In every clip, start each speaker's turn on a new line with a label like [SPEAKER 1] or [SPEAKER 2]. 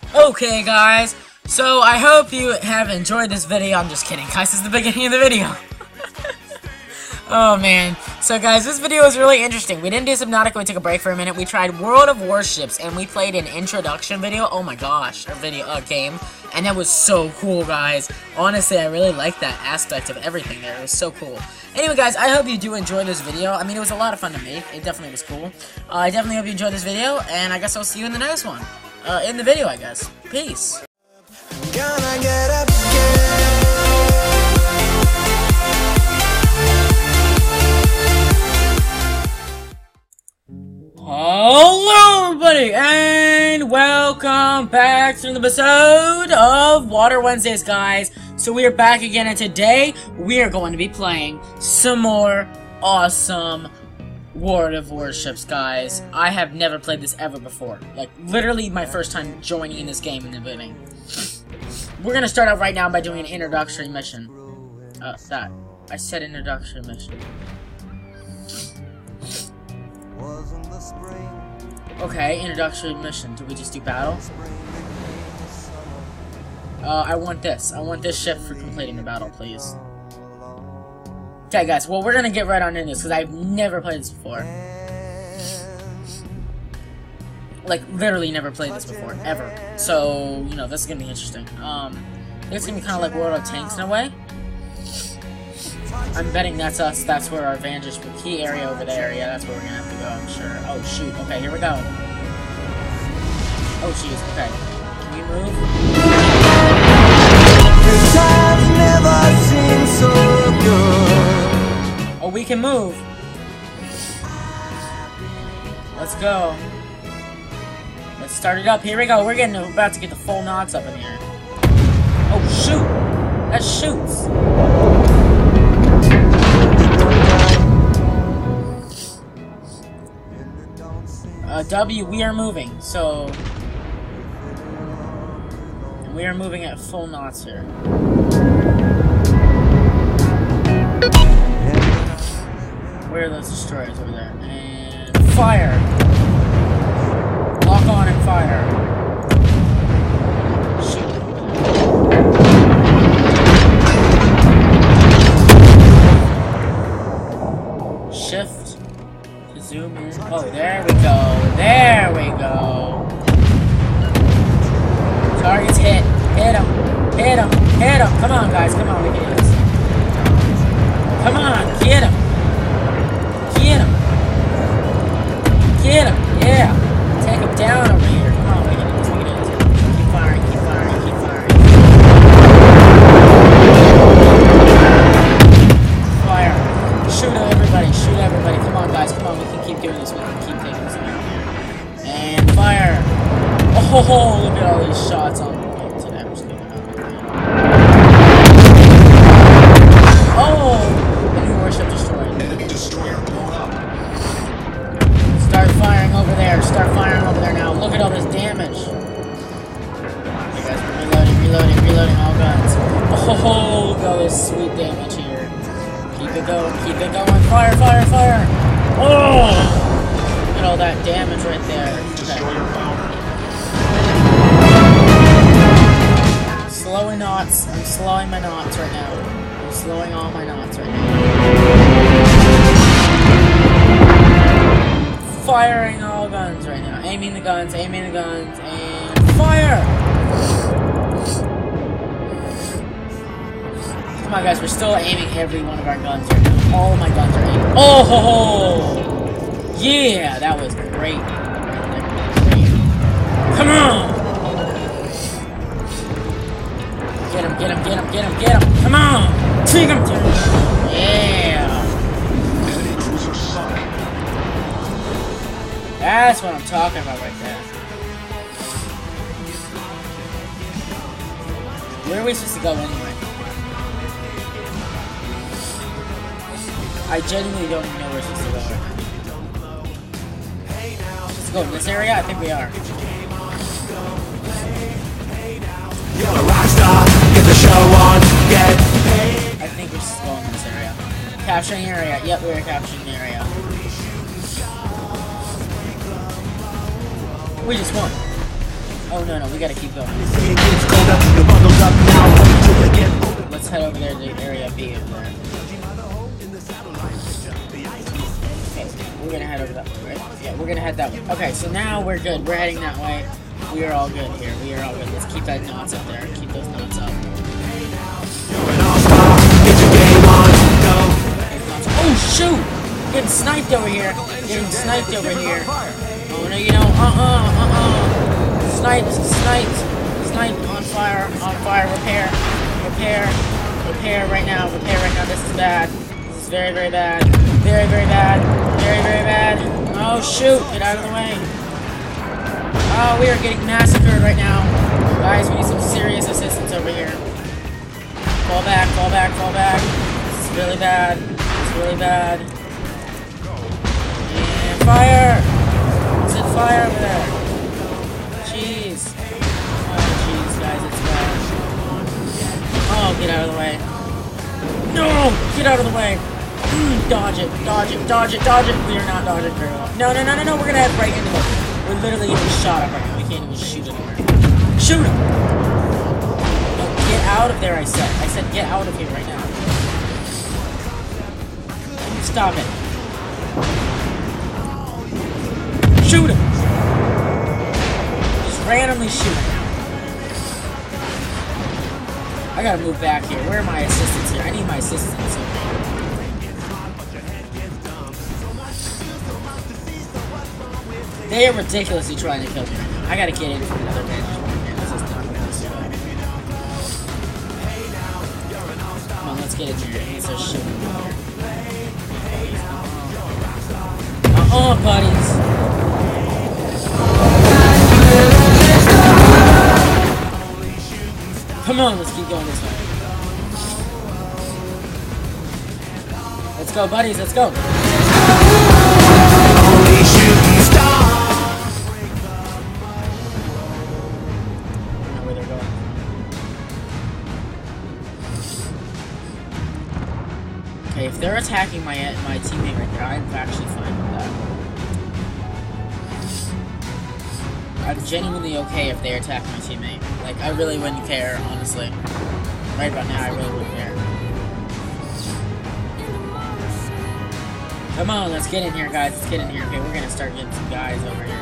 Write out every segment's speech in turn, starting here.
[SPEAKER 1] Okay, guys, so I hope you have enjoyed this video. I'm just kidding, guys, this is the beginning of the video. Oh, man. So, guys, this video was really interesting. We didn't do Subnautica, we took a break for a minute. We tried World of Warships, and we played an introduction video. Oh, my gosh, game. And that was so cool, guys. Honestly, I really liked that aspect of everything there. It was so cool. Anyway, guys, I hope you do enjoy this video. I mean, it was a lot of fun to make. It definitely was cool. I definitely hope you enjoyed this video, and I guess I'll see you in the next one. In the video, I guess. Peace.
[SPEAKER 2] Gonna get up again.
[SPEAKER 1] Hello, everybody, and welcome back to another episode of Water Wednesdays, guys. So we are back again, and today we are going to be playing some more awesome World of Warships, guys. I have never played this ever before. Like, literally my first time joining in this game in the beginning. We're gonna start out right now by doing an introductory mission. I said introductory mission. Okay, introductory mission. Do we just do battle? I want this. I want this ship for completing the battle, please. Okay, guys. Well, we're gonna get right on in this because I've never played this before. Like, literally never played this before, ever. So, you know, this is gonna be interesting. It's gonna be kind of like World of Tanks in a way. I'm betting that's us. That's where our vantage key area over there. Yeah, that's where we're gonna have to go, I'm sure. Oh, shoot. Okay, here we go. Oh, jeez. Okay. Can we move?
[SPEAKER 2] Good times never seem so good.
[SPEAKER 1] Oh, we can move. Let's go. Let's start it up. Here we go. We're about to get the full knots up in here. Oh, shoot. That shoots. W, we are moving, so... And we are moving at full knots here. Where are those destroyers over there? And... fire! Lock on and fire. Shoot. Shift. Zoom in. Oh, there we go. There we go. Targets hit. Hit him. Hit him. Hit him. Come on, guys. Come on. We can do this. Come on. Get him. Get him. Get him. Yeah. Take him down over here. Come on. We can do this. We can do this. Keep firing. Keep firing. Keep firing. Fire. Shoot everybody. Shoot everybody. Come on, guys. Come on. We can keep doing this. We can keep taking this down here. And fire. Oh, look at all these shots on point today. I'm just kidding. Oh! The new warship destroyed. Start firing over there. Start firing over there now. Look at all this damage. Okay, guys, we're reloading all guns. Oh, look at all this sweet damage here. Keep it going, fire, fire, fire! Oh! Look at all that damage right there. Okay. Slowing knots. I'm slowing my knots right now. I'm slowing all my knots right now. Firing all guns right now. Aiming the guns, and fire! Come on, guys, we're still aiming every one of our guns right now. All my guns are aiming. Oh! Ho, ho. Yeah, that was great. Great. Come on! Get him. Come on! Take him down! Yeah! That's what I'm talking about right there. Where are we supposed to go anyway? I genuinely don't even know where we're supposed to go right now. Let's go in this area? I think we are.
[SPEAKER 2] You're a rock star, get the show on, get paid.
[SPEAKER 1] I think we're supposed to go in this area. Capturing area. Yep, we are capturing the area. We just won. Oh no, we gotta keep going. Let's head over there to area B over there. Okay, we're gonna head over that way, right? Yeah, we're gonna head that way. Okay, so now we're good. We're heading that way. We are all good here. We are all good. Let's keep that knots up there. Keep those knots up. Oh shoot! Getting sniped over here. Getting sniped over here. Oh no, you know, Sniped on fire, repair right now, this is bad. This is very, very bad. Very, very bad. Very, very bad. Oh shoot, get out of the way. Oh, we are getting massacred right now. Guys, we need some serious assistance over here. Fall back. This is really bad. And fire! Is it fire over there? Jeez. Oh, jeez, guys, it's bad. Oh, get out of the way. No! Get out of the way! Dodge it. We are not dodging very well. No, we're gonna head right into it. We're literally getting shot at right now. We can't even shoot anywhere. Shoot him! No, get out of there, I said. I said get out of here right now. Stop it. Shoot him! Just randomly shoot him. I gotta move back here. Where are my assistants here? I need my assistants. They are ridiculously trying to kill me right now. I gotta get in from another vantage point here. This is not gonna be so bad. Come on, let's get in here. Let's start shooting here. Buddies. Come on, let's keep going this way. Let's go, buddies, let's go. Only shooting star. I don't know where they're going. Okay, if they're attacking my teammate right there, I'm actually fine with that. I'm genuinely okay if they attack my teammate. Like, I really wouldn't care, honestly. Right about now, I really wouldn't care. Come on, let's get in here, guys. Let's get in here. Okay, we're gonna start getting some guys over here.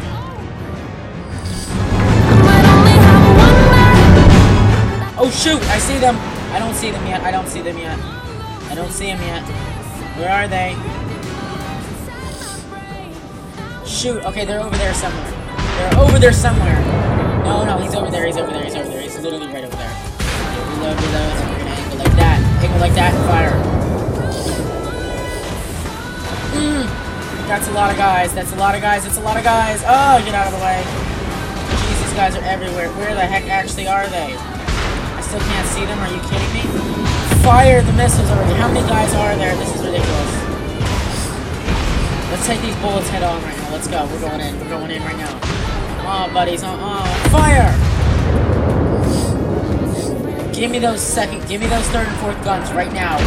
[SPEAKER 1] Oh, shoot! I see them! I don't see them yet. I don't see them yet. Where are they? Shoot! Okay, they're over there somewhere. No, he's over there. He's literally right over there. Reload. We're gonna angle like that. And fire. That's a lot of guys. Oh, get out of the way. Jeez, these guys are everywhere. Where the heck actually are they? I still can't see them. Are you kidding me? Fire the missiles already. How many guys are there? This is ridiculous. Let's take these bullets head on right now. Let's go. We're going in right now. Come on, buddies. Fire! Give me those third and fourth guns right now.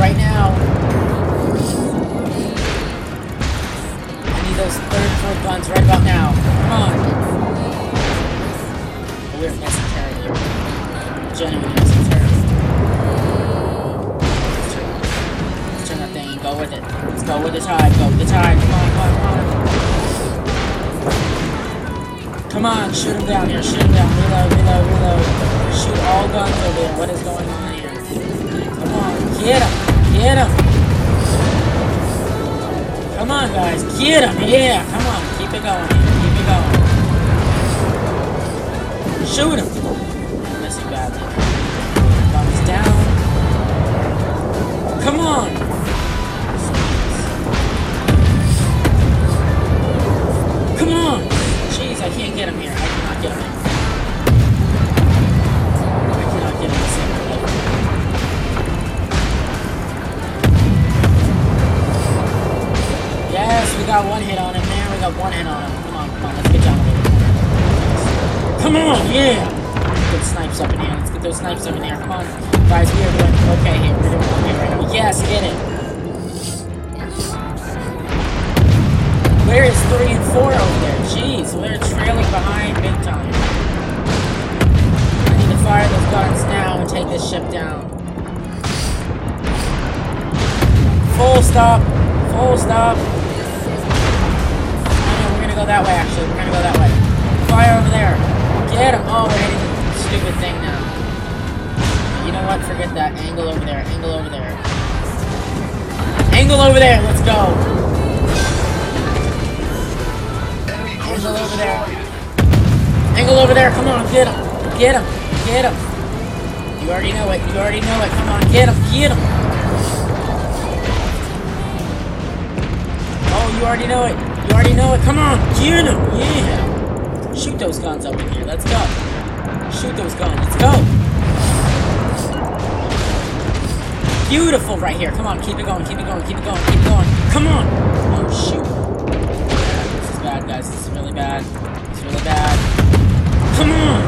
[SPEAKER 1] Those third and fourth guns right about now. Come on. Oh, we're missing terribly. Genuinely missing terribly. Let's turn that thing and go with it. Let's go with the tide. Come on, shoot him down here. Reload. Shoot all guns over there. What is going on here? Come on, get him. Come on, guys, get him! Yeah, come on, keep it going. Shoot him! I'm missing badly. Guns down. Come on! Jeez, I can't get him here. I cannot get him in. Yes, we got one hit on him, man. Come on, let's get down with it. Come on, yeah! Let's get snipes up in here. Come on. Guys, we are doing okay here. We're doing okay right now. Yes, get it. Where is 3 and 4 over there? Jeez, we're trailing behind big time. I need to fire those guns now and take this ship down. Full stop. Full stop. We're gonna go that way, actually. We're gonna go that way. Fire over there. Get him. Oh, we're hitting the stupid thing now. You know what? Forget that. Angle over there. Angle over there. Angle over there. Let's go. Angle over there. Angle over there. Come on. Get him. Get him. Get him. You already know it. You already know it. Come on. Get him. Get him. Oh, you already know it. You already know it. Come on. Get him. Yeah. Shoot those guns over here. Let's go. Shoot those guns. Let's go. Beautiful right here. Come on. Keep it going. Keep it going. Keep it going. Keep it going. Come on. Oh, shoot. This is bad, guys. This is really bad. It's really bad. Come on.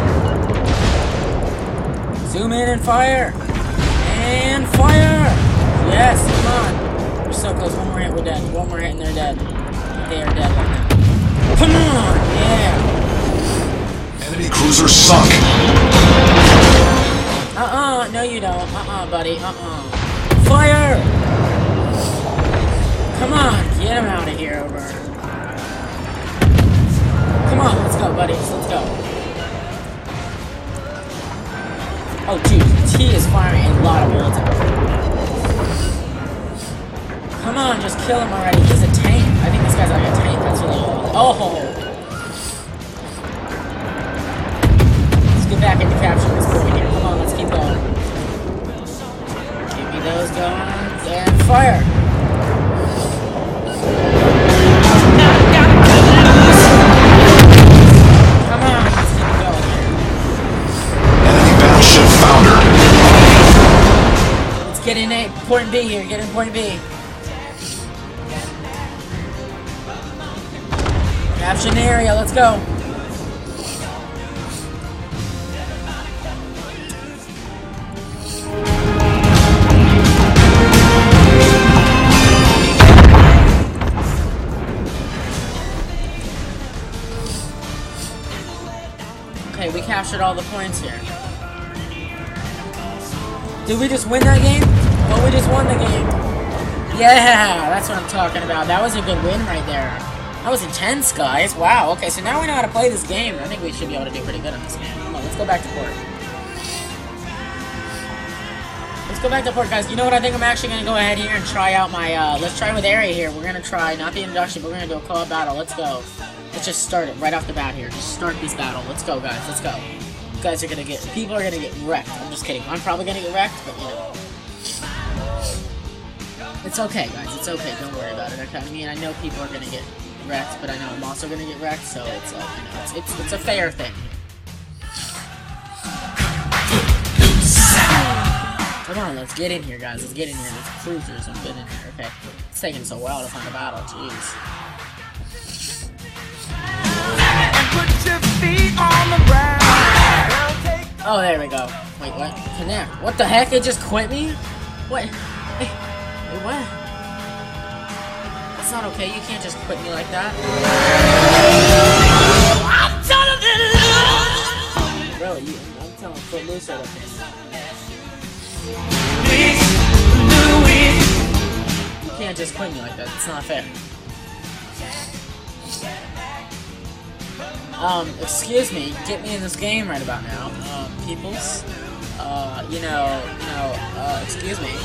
[SPEAKER 1] Zoom in and fire. And fire. Yes. Come on. We're so close. One more hit. We're dead. One more hit and they're dead. They are dead right now. Come on. Yeah.
[SPEAKER 2] Enemy cruiser sunk.
[SPEAKER 1] No you don't. Buddy. Fire! Come on, get him out of here, over. Come on, let's go, buddies. Let's go. Oh, dude, T is firing a lot of bullets at him. Come on, just kill him already. He's a tank. I think this guy's like a tank. That's really old. Oh! Let's get back into capturing this point here. Come on, let's keep going. Give me those guns and fire! Come on, let's keep going here.
[SPEAKER 2] Enemy battleship foundered.
[SPEAKER 1] Let's get in point B here. Get in point B. Capture an area, let's go. Okay, we captured all the points here. Did we just win that game? Well, we just won the game. Yeah, that's what I'm talking about. That was a good win right there. That was intense, guys. Wow, okay, so now we know how to play this game. I think we should be able to do pretty good on this game. Come on, let's go back to port. Let's go back to port, guys. You know what? I think I'm actually going to go ahead here and try out my, let's try with area here. We're going to try, not the introduction, but we're going to do a co-op battle. Let's go. Let's just start it right off the bat here. Just start this battle. Let's go, guys. Let's go. You guys are going to get, people are going to get wrecked. I'm just kidding. I'm probably going to get wrecked, but, you know. It's okay, guys. It's okay. Don't worry about it. Okay? I mean, I know people are going to get wrecked, but I know I'm also gonna get wrecked, so it's like, you know, it's a fair thing. Come on, let's get in here, guys. Let's get in here. There's cruisers. Let's get in here. Okay, it's taking so a while to find a battle. Jeez. Oh, there we go. Wait, what? Connect. What the heck? It just quit me? What? Hey, what? That's not okay. You can't just quit me like that. Really? I'm telling Footloose right up here. You can't just quit me like that. It's not fair. Excuse me. Get me in this game right about now. Peoples. Excuse me.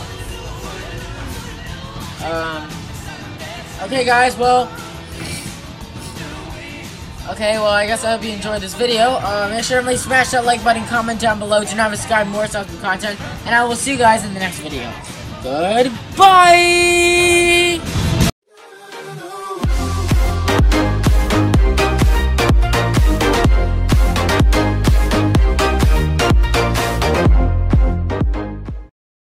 [SPEAKER 1] Okay, guys, well... Okay, well, I guess I hope you enjoyed this video. Make sure to smash that like button, comment down below, do not subscribe, more awesome content, and I will see you guys in the next video. Goodbye!